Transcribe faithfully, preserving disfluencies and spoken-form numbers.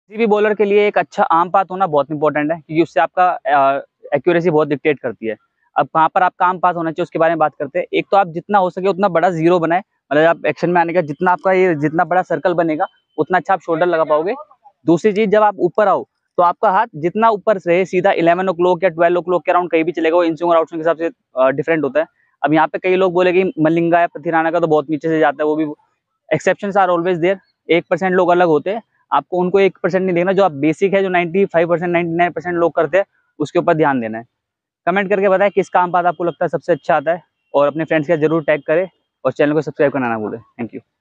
किसी भी बॉलर के लिए एक अच्छा आर्म पाथ होना बहुत इंपॉर्टेंट है, क्योंकि उससे आपका एक्यूरेसी बहुत डिक्टेट करती है। अब कहाँ पर आपका आर्म पाथ होना चाहिए उसके बारे में बात करते हैं। एक तो आप जितना हो सके उतना बड़ा जीरो बनाए, मतलब आप एक्शन में आने का जितना आपका ये जितना बड़ा सर्कल बनेगा उतना अच्छा आप शोल्डर लगा पाओगे। दूसरी चीज, जब आप ऊपर आओ तो आपका हाथ जितना ऊपर से सीधा इलेवन ओ क्लॉक या ट्वेल्व ओ क्लॉक के अराउंड कहीं भी चलेगा, वो इनस्विंग और आउटस्विंग के हिसाब से डिफरेंट होता है। अब यहाँ पे कई लोग बोले कि मलिंगा या पथिराना का तो बहुत नीचे से जाता है, वो भी एक्सेप्शंस आर ऑलवेज देयर। एक परसेंट लोग अलग होते हैं, आपको उनको एक परसेंट नहीं देखना। जो आप बेसिक है, जो ninety five percent ninety nine percent लोग करते हैं, उसके ऊपर ध्यान देना है। कमेंट करके बताएं किस काम पाथ आपको लगता है सबसे अच्छा आता है, और अपने फ्रेंड्स के साथ जरूर टैग करें और चैनल को सब्सक्राइब करना ना भूलें। Thank you.